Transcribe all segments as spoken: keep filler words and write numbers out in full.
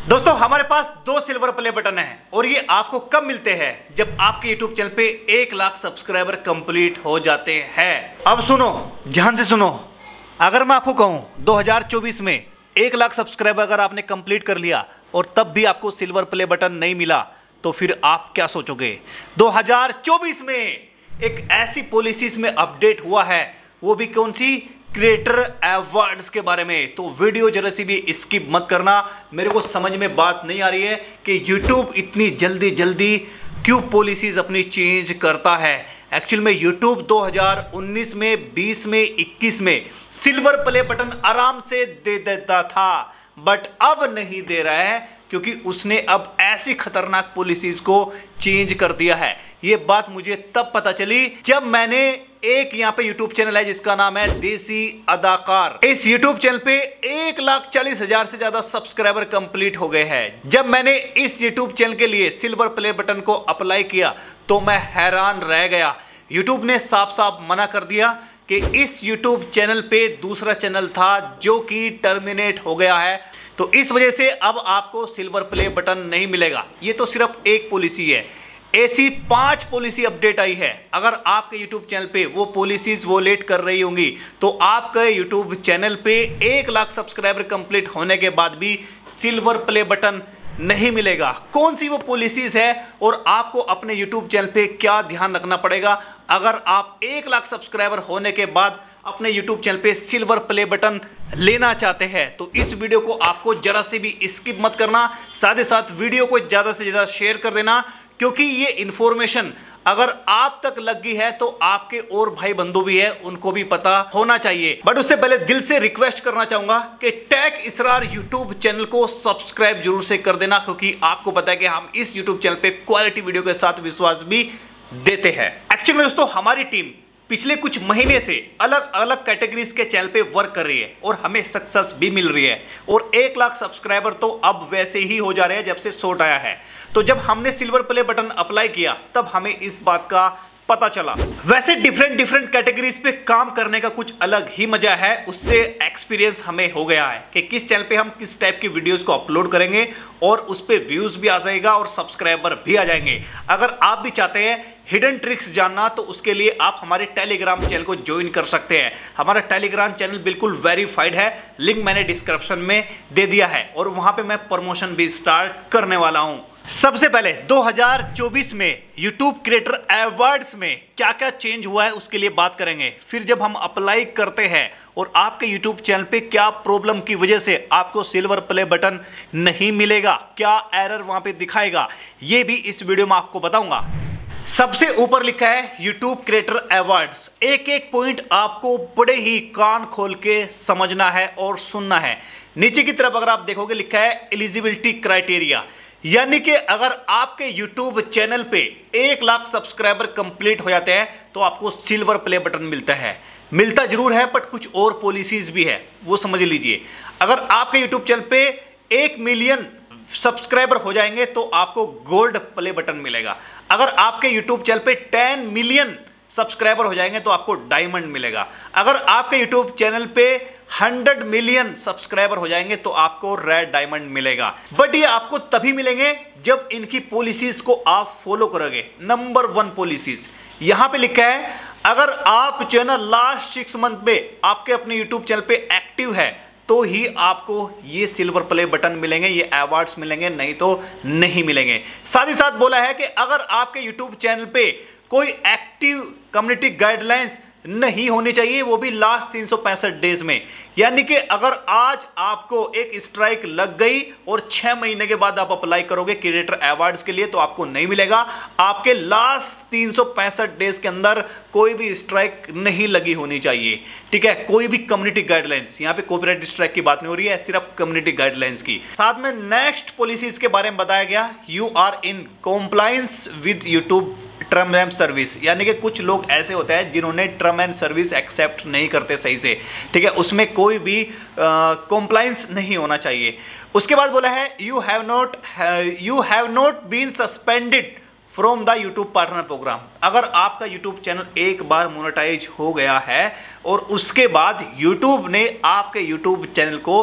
दोस्तों हमारे पास दो सिल्वर प्ले बटन है और ये आपको कब मिलते हैं? जब आपके यूट्यूब चैनल पे एक लाख सब्सक्राइबर कंप्लीट हो जाते हैं। अब सुनो, ध्यान से सुनो। अगर मैं आपको कहूं दो हज़ार चौबीस में एक लाख सब्सक्राइबर अगर आपने कंप्लीट कर लिया और तब भी आपको सिल्वर प्ले बटन नहीं मिला तो फिर आप क्या सोचोगे? दो हज़ार चौबीस में एक ऐसी पॉलिसीज में अपडेट हुआ है, वो भी कौन सी? क्रिएटर अवार्ड्स के बारे में। तो वीडियो जरा सी भी स्किप मत करना। मेरे को समझ में बात नहीं आ रही है कि यूट्यूब इतनी जल्दी जल्दी क्यों पॉलिसीज अपनी चेंज करता है। एक्चुअल में यूट्यूब दो हज़ार उन्नीस में, बीस में, इक्कीस में सिल्वर प्ले बटन आराम से दे देता था, बट अब नहीं दे रहा है क्योंकि उसने अब ऐसी खतरनाक पॉलिसीज को चेंज कर दिया है। ये बात मुझे तब पता चली जब मैंने एक यहाँ पे यूट्यूब चैनल है जिसका नाम है देसी अदाकार। इस यूट्यूब चैनल पे एक लाख चालीस हजार से ज्यादा सब्सक्राइबर कंप्लीट हो गए हैं। जब मैंने इस यूट्यूब चैनल के लिए सिल्वर प्ले बटन को अप्लाई किया तो मैं हैरान रह गया। यूट्यूब ने साफ साफ मना कर दिया कि इस यूट्यूब चैनल पे दूसरा चैनल था जो कि टर्मिनेट हो गया है, तो इस वजह से अब आपको सिल्वर प्ले बटन नहीं मिलेगा। ये तो सिर्फ एक पॉलिसी है, ऐसी पांच पॉलिसी अपडेट आई है। अगर आपके YouTube चैनल पे वो पॉलिसीज वो लेट कर रही होंगी तो आपके YouTube चैनल पे एक लाख सब्सक्राइबर कंप्लीट होने के बाद भी सिल्वर प्ले बटन नहीं मिलेगा। कौन सी वो पॉलिसीज है और आपको अपने YouTube चैनल पे क्या ध्यान रखना पड़ेगा अगर आप एक लाख सब्सक्राइबर होने के बाद अपने YouTube चैनल पे सिल्वर प्ले बटन लेना चाहते हैं, तो इस वीडियो को आपको जरा से भी स्किप मत करना। साथ ही साथ वीडियो को ज़्यादा से ज़्यादा शेयर कर देना, क्योंकि ये इंफॉर्मेशन अगर आप तक लग गई है तो आपके और भाई बंधु भी है, उनको भी पता होना चाहिए। बट उससे पहले दिल से रिक्वेस्ट करना चाहूंगा कि टेक इसरार यूट्यूब चैनल को सब्सक्राइब जरूर से कर देना, क्योंकि आपको पता है कि हम इस यूट्यूब चैनल पे क्वालिटी वीडियो के साथ विश्वास भी देते हैं। एक्चुअली में दोस्तों हमारी टीम पिछले कुछ महीने से अलग अलग कैटेगरीज के चैनल पे वर्क कर रही है और हमें सक्सेस भी मिल रही है, और एक लाख सब्सक्राइबर तो अब वैसे ही हो जा रहे हैं जब से शॉर्ट आया है। तो जब हमने सिल्वर प्ले बटन अप्लाई किया तब हमें इस बात का पता चला। वैसे डिफरेंट डिफरेंट कैटेगरीज पे काम करने का कुछ अलग ही मजा है, उससे एक्सपीरियंस हमें हो गया है कि किस चैनल पे हम किस टाइप की वीडियोस को अपलोड करेंगे और उस पे व्यूज भी आ जाएगा और सब्सक्राइबर भी आ जाएंगे। अगर आप भी चाहते हैं हिडन ट्रिक्स जानना तो उसके लिए आप हमारे टेलीग्राम चैनल को ज्वाइन कर सकते हैं। हमारा टेलीग्राम चैनल बिल्कुल वेरीफाइड है, लिंक मैंने डिस्क्रिप्शन में दे दिया है और वहां पे मैं प्रमोशन भी स्टार्ट करने वाला हूं। सबसे पहले दो हज़ार चौबीस में यूट्यूब क्रिएटर अवार्ड्स में क्या क्या चेंज हुआ है उसके लिए बात करेंगे। फिर जब हम अप्लाई करते हैं और आपके यूट्यूब चैनल पे क्या प्रॉब्लम की वजह से आपको सिल्वर प्ले बटन नहीं मिलेगा, क्या एरर वहां पे दिखाएगा, ये भी इस वीडियो में आपको बताऊंगा। सबसे ऊपर लिखा है यूट्यूब क्रिएटर अवार्ड्स। एक एक पॉइंट आपको बड़े ही कान खोल के समझना है और सुनना है। नीचे की तरफ अगर आप देखोगे लिखा है एलिजिबिलिटी क्राइटेरिया, यानी कि अगर आपके यूट्यूब चैनल पे एक लाख सब्सक्राइबर कंप्लीट हो जाते हैं तो आपको सिल्वर प्ले बटन मिलता है। मिलता जरूर है बट कुछ और पॉलिसीज भी है, वो समझ लीजिए। अगर आपके यूट्यूब चैनल पे एक मिलियन सब्सक्राइबर हो जाएंगे तो आपको गोल्ड प्ले बटन मिलेगा। अगर आपके यूट्यूब चैनल पे टेन मिलियन सब्सक्राइबर हो जाएंगे तो आपको डायमंड मिलेगा। अगर आपके यूट्यूब चैनल पे हंड्रेड मिलियन सब्सक्राइबर हो जाएंगे तो आपको रेड डायमंड मिलेगा। बट ये आपको तभी मिलेंगे जब इनकी पॉलिसीज को आप फॉलो करोगे। नंबर वन पॉलिसीज यहां पे लिखा है, अगर आप चैनल लास्ट सिक्स मंथ में आपके अपने यूट्यूब चैनल पे एक्टिव है तो ही आपको ये सिल्वर प्ले बटन मिलेंगे, ये अवार्ड्स मिलेंगे, नहीं तो नहीं मिलेंगे। साथ ही साथ बोला है कि अगर आपके यूट्यूब चैनल पे कोई एक्टिव कम्युनिटी गाइडलाइंस नहीं होनी चाहिए, वो भी लास्ट तीन सौ पैंसठ डेज में। यानी कि अगर आज आपको एक स्ट्राइक लग गई और छह महीने के बाद आप अप्लाई करोगे क्रिएटर अवार्ड्स के लिए तो आपको नहीं मिलेगा। आपके लास्ट तीन सौ पैंसठ डेज के अंदर कोई भी स्ट्राइक नहीं लगी होनी चाहिए, ठीक है। कोई भी कम्युनिटी गाइडलाइंस, यहाँ पे कॉपीराइट स्ट्राइक की बात नहीं हो रही है, सिर्फ कम्युनिटी गाइडलाइंस की। साथ में नेक्स्ट पॉलिसीज के बारे में बताया गया, you are in compliance with YouTube term and service, यानी कि कुछ लोग ऐसे होते हैं जिन्होंने टर्म एंड सर्विस एक्सेप्ट नहीं करते सही से, ठीक है। उसमें कोई भी कॉम्प्लायंस नहीं होना चाहिए। उसके बाद बोला है, you have not you have not been suspended from the YouTube partner program. अगर आपका यूट्यूब चैनल एक बार मोनेटाइज हो गया है और उसके बाद यूट्यूब ने आपके यूट्यूब चैनल को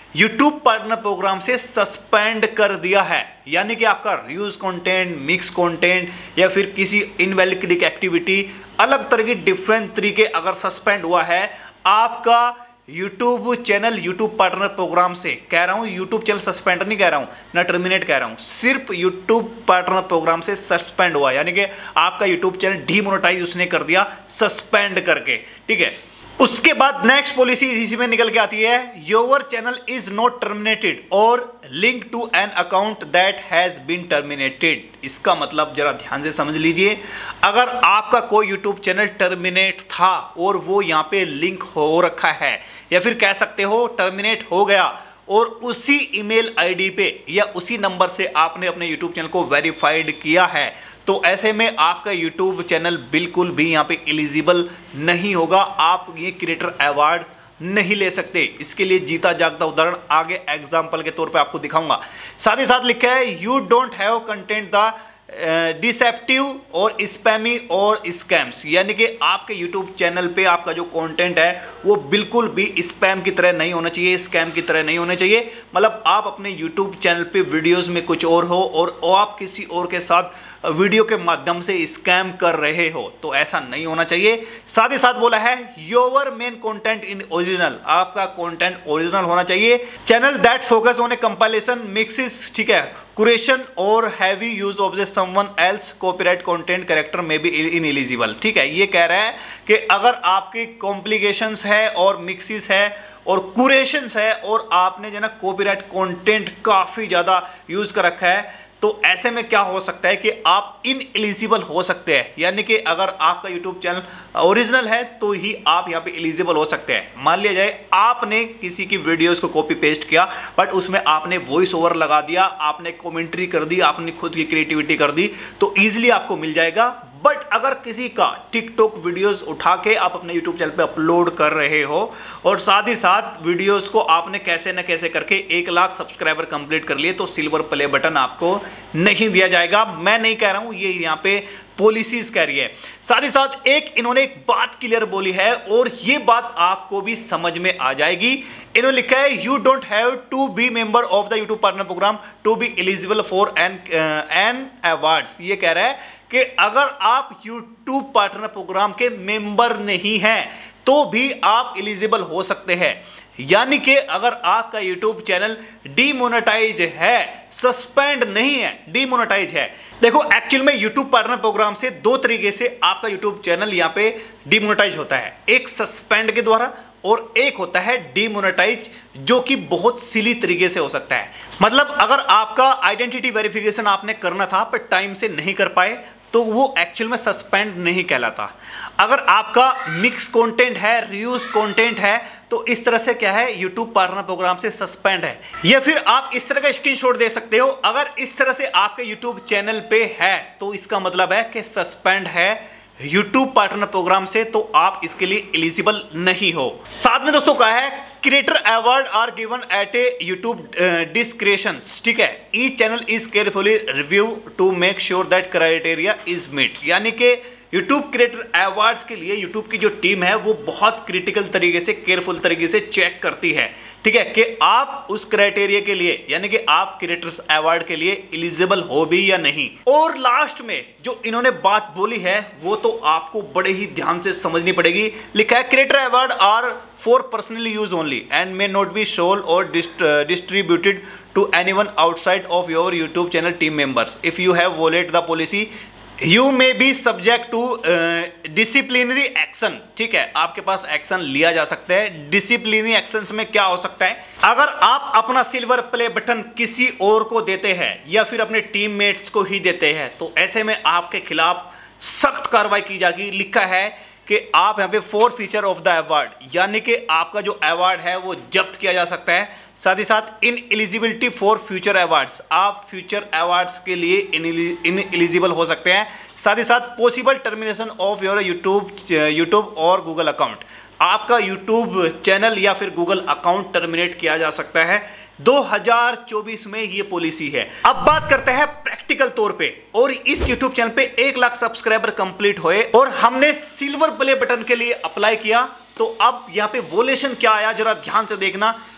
यूट्यूब पार्टनर प्रोग्राम से सस्पेंड कर दिया है। यानी कि आपका रीयूज कंटेंट, मिक्स कंटेंट या फिर किसी इनवैलिड क्लिक एक्टिविटी, अलग तरह की डिफरेंट तरीके अगर सस्पेंड हुआ है आपका YouTube channel YouTube partner program से, कह रहा हूं यूट्यूब चैनल सस्पेंड नहीं कह रहा हूं ना टर्मिनेट कह रहा हूं, सिर्फ यूट्यूब पार्टनर प्रोग्राम से सस्पेंड हुआ, यानी कि आपका यूट्यूब चैनल डीमोनेटाइज उसने कर दिया सस्पेंड करके, ठीक है। उसके बाद नेक्स्ट पॉलिसी इसी में निकल के आती है, your channel is not terminated और link to an account that has been terminated. इसका मतलब जरा ध्यान से समझ लीजिए, अगर आपका कोई यूट्यूब चैनल टर्मिनेट था और वो यहाँ पे लिंक हो रखा है या फिर कह सकते हो टर्मिनेट हो गया और उसी ईमेल आईडी पे या उसी नंबर से आपने अपने यूट्यूब चैनल को वेरीफाइड किया है, तो ऐसे में आपका यूट्यूब चैनल बिल्कुल भी यहाँ पे एलिजिबल नहीं होगा, आप ये क्रिएटर अवार्ड नहीं ले सकते। इसके लिए जीता जागता उदाहरण आगे एग्जाम्पल के तौर पे आपको दिखाऊंगा। साथ ही साथ लिखा है you don't have content the deceptive और स्पैमी और स्कैम्स, यानी कि आपके यूट्यूब चैनल पे आपका जो कंटेंट है वो बिल्कुल भी स्पैम की तरह नहीं होना चाहिए, स्कैम की तरह नहीं होना चाहिए। मतलब आप अपने यूट्यूब चैनल पे वीडियोस में कुछ और हो और आप किसी और के साथ वीडियो के माध्यम से स्कैम कर रहे हो, तो ऐसा नहीं होना चाहिए। साथ ही साथ बोला है your main content in original, आपका कंटेंट ओरिजिनल होना चाहिए। Channel that focus on a compilation mixes, ठीक है, कुरेशन और heavy use of the someone else copyright content character में भी इनएलिजिबल, ठीक है। ये कह रहा है कि अगर आपकी कॉम्प्लिकेशंस है और मिक्सिस है और कुरेशंस है और आपने जो ना कॉपीराइट कंटेंट काफी ज्यादा यूज कर रखा है, तो ऐसे में क्या हो सकता है कि आप इनएलिजिबल हो सकते हैं। यानी कि अगर आपका यूट्यूब चैनल ओरिजिनल है तो ही आप यहाँ पे एलिजिबल हो सकते हैं। मान लिया जाए आपने किसी की वीडियोस को कॉपी पेस्ट किया बट उसमें आपने वॉइस ओवर लगा दिया, आपने कमेंट्री कर दी, आपने खुद की क्रिएटिविटी कर दी, तो ईजिली आपको मिल जाएगा। बट अगर किसी का टिकटॉक वीडियोस उठा के आप अपने यूट्यूब चैनल पे अपलोड कर रहे हो और साथ ही साथ वीडियोस को आपने कैसे न कैसे करके एक लाख सब्सक्राइबर कंप्लीट कर लिए, तो सिल्वर प्ले बटन आपको नहीं दिया जाएगा। मैं नहीं कह रहा हूं, ये यहाँ पे पॉलिसीज कह रही है। साथ ही साथ एक इन्होंने एक बात क्लियर बोली है और ये बात आपको भी समझ में आ जाएगी। इन्होंने लिखा है you don't have to be member of the YouTube partner program to be eligible for an an awards. ये कह रहा है कि अगर आप यूट्यूब पार्टनर प्रोग्राम के मेंबर नहीं हैं तो भी आप एलिजिबल हो सकते हैं। यानी कि अगर आपका यूट्यूब चैनल डीमोनेटाइज है, सस्पेंड नहीं है, डीमोनेटाइज है। देखो एक्चुअल में यूट्यूब पार्टनर प्रोग्राम से दो तरीके से आपका यूट्यूब चैनल यहाँ पे डीमोनेटाइज होता है, एक सस्पेंड के द्वारा और एक होता है डीमोनेटाइज, जो कि बहुत सिली तरीके से हो सकता है। मतलब अगर आपका आइडेंटिटी वेरिफिकेशन आपने करना था पर टाइम से नहीं कर पाए तो वो एक्चुअल में सस्पेंड नहीं कहलाता। अगर आपका मिक्स कंटेंट है, रीयूज कंटेंट है, तो इस तरह से क्या है, यूट्यूब पार्टनर प्रोग्राम से सस्पेंड है। या फिर आप इस तरह का स्क्रीनशॉट दे सकते हो, अगर इस तरह से आपके यूट्यूब चैनल पे है तो इसका मतलब है कि सस्पेंड है यूट्यूब पार्टनर प्रोग्राम से, तो आप इसके लिए एलिजिबल नहीं हो। साथ में दोस्तों कहा है creator award are given at a YouTube description, ठीक है, each channel is carefully review to make sure that criteria is meet. यानी कि यूट्यूब क्रिएटर अवार्ड्स के लिए यूट्यूब की जो टीम है वो बहुत क्रिटिकल तरीके से, केयरफुल तरीके से चेक करती है, ठीक है, कि आप उस क्राइटेरिया के लिए यानी कि आप क्रिएटर अवार्ड के लिए एलिजिबल हो भी या नहीं। और लास्ट में जो इन्होंने बात बोली है वो तो आपको बड़े ही ध्यान से समझनी पड़ेगी। लिखा है creator award are for personally use only and may not be sold और distributed to anyone outside of your YouTube channel team members. If you have violate the policy you may be subject to disciplinary action, ठीक है, आपके पास action लिया जा सकता है। Disciplinary action में क्या हो सकता है, अगर आप अपना सिल्वर प्ले बटन किसी और को देते हैं या फिर अपने टीममेट्स को ही देते हैं, तो ऐसे में आपके खिलाफ सख्त कार्रवाई की जाएगी। लिखा है कि आप यहाँ पे forfeiture of the award, यानी कि आपका जो अवार्ड है वो जब्त किया जा सकता है। साथ ही साथ ineligibility for future awards, आप फ्यूचर अवार्ड्स के लिए इन एलिजिबल हो सकते हैं। साथ ही साथ possible termination of your YouTube YouTube और गूगल अकाउंट, आपका यूट्यूब चैनल या फिर गूगल अकाउंट टर्मिनेट किया जा सकता है। दो हज़ार चौबीस में ये पॉलिसी है। अब बात करते हैं प्रैक्टिकल तौर पे, और इस यूट्यूब चैनल पे एक लाख सब्सक्राइबर कंप्लीट हुए और हमने सिल्वर प्ले बटन के लिए अप्लाई किया, तो अब यहाँ पे वोलेशन क्या आया जरा ध्यान से देखना।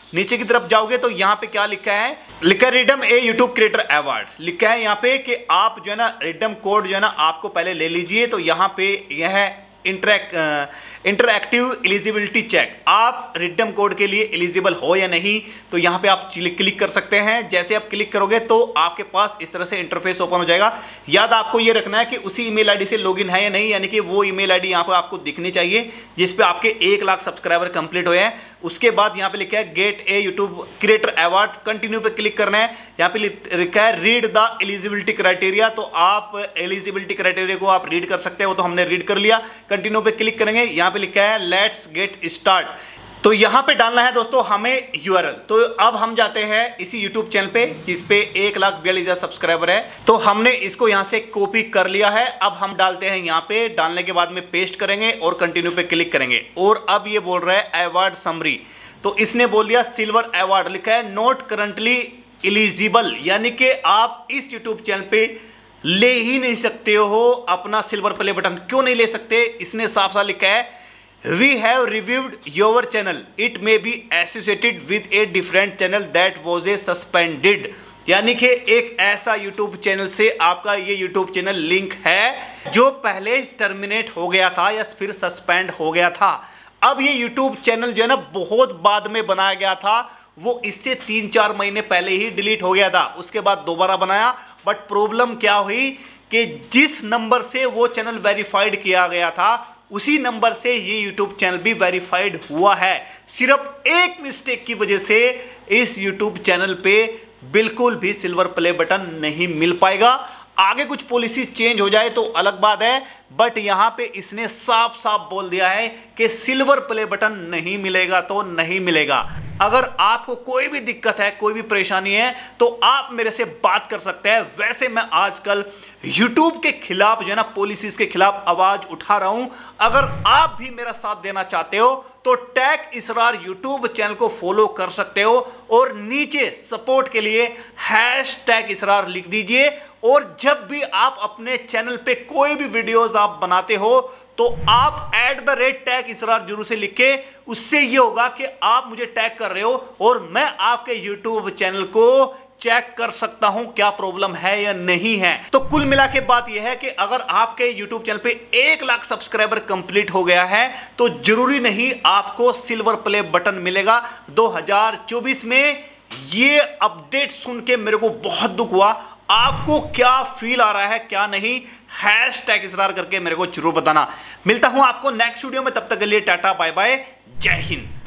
नीचे की तरफ जाओगे तो यहाँ पे क्या लिखा है, लिखा है redeem a YouTube creator award, लिखा है यहाँ पे कि आप जो है ना रिडम कोड जो है ना आपको पहले ले लीजिए। तो यहाँ पे यह है इंटरैक्ट इंटरएक्टिव एलिजिबिलिटी चेक, आप रिडम कोड के लिए एलिजिबल हो या नहीं, तो यहाँ पे आप क्लिक कर सकते हैं। जैसे आप क्लिक करोगे तो आपके पास इस तरह से इंटरफेस ओपन हो जाएगा। याद आपको ये रखना है कि उसी ईमेल आईडी से लॉगिन है या नहीं, यानी कि वो ईमेल आईडी यहाँ पे आपको दिखनी चाहिए जिस पे आपके एक लाख सब्सक्राइबर कंप्लीट हुए हैं। उसके बाद यहाँ पे लिखा है get a YouTube creator award, continue पे क्लिक करना है। यहाँ पे लिखा है रीड द एलिजिबिलिटी क्राइटेरिया, तो आप एलिजिबिलिटी क्राइटेरिया को आप रीड कर सकते हो, तो हमने रीड कर लिया। कंटिन्यू पे क्लिक करेंगे, यहाँ पे लिखा है लेट्स गेट स्टार्ट, तो यहां पे डालना है दोस्तों हमें यूआरएल। तो अब हम जाते हैं इसी यूट्यूब चैनल पे जिस पे एक लाख बयालीस हजार सब्सक्राइबर है, तो हमने इसको यहां से कॉपी कर लिया है। अब हम डालते हैं यहाँ पे, डालने के बाद में पेस्ट करेंगे और कंटिन्यू पे क्लिक करेंगे। और अब ये बोल रहा है अवार्ड समरी, तो इसने बोल दिया सिल्वर अवार्ड, लिखा है नॉट करंटली एलिजिबल, यानी कि आप इस यूट्यूब चैनल पे ले ही नहीं सकते हो अपना सिल्वर प्ले बटन। क्यों नहीं ले सकते, इसने साफ साफ लिखा है We have reviewed your channel. It may be associated with a different channel that was a suspended. यानी कि एक ऐसा YouTube चैनल से आपका ये YouTube चैनल लिंक है जो पहले टर्मिनेट हो गया था या फिर सस्पेंड हो गया था। अब ये YouTube चैनल जो है ना बहुत बाद में बनाया गया था, वो इससे तीन चार महीने पहले ही डिलीट हो गया था, उसके बाद दोबारा बनाया। बट प्रॉब्लम क्या हुई कि जिस नंबर से वो चैनल वेरीफाइड किया गया था उसी नंबर से ये YouTube चैनल भी वेरीफाइड हुआ है। सिर्फ एक मिस्टेक की वजह से इस YouTube चैनल पे बिल्कुल भी सिल्वर प्ले बटन नहीं मिल पाएगा। आगे कुछ पॉलिसीज चेंज हो जाए तो अलग बात है, बट यहां पे इसने साफ साफ बोल दिया है कि सिल्वर प्ले बटन नहीं मिलेगा तो नहीं मिलेगा। अगर आपको कोई भी दिक्कत है, कोई भी परेशानी है, तो आप मेरे से बात कर सकते हैं। वैसे मैं आजकल YouTube के खिलाफ जो है ना पॉलिसीज के खिलाफ आवाज उठा रहा हूं। अगर आप भी मेरा साथ देना चाहते हो तो टैग इसरार यूट्यूब चैनल को फॉलो कर सकते हो और नीचे सपोर्ट के लिए हैश टैग इसरार लिख दीजिए। और जब भी आप अपने चैनल पे कोई भी वीडियोस आप बनाते हो तो आप at the rate tag Israr जरूर से लिखे। उससे ये होगा कि आप मुझे टैग कर रहे हो और मैं आपके यूट्यूब चैनल को चेक कर सकता हूं क्या प्रॉब्लम है या नहीं है। तो कुल मिला के बात यह है कि अगर आपके YouTube चैनल पे एक लाख सब्सक्राइबर कंप्लीट हो गया है तो जरूरी नहीं आपको सिल्वर प्ले बटन मिलेगा। दो हज़ार चौबीस में ये अपडेट सुन के मेरे को बहुत दुख हुआ। आपको क्या फील आ रहा है क्या नहीं, हैश टैग इसरार करके मेरे को जरूर बताना। मिलता हूं आपको नेक्स्ट वीडियो में, तब तक के लिए टाटा बाय बाय, जय हिंद।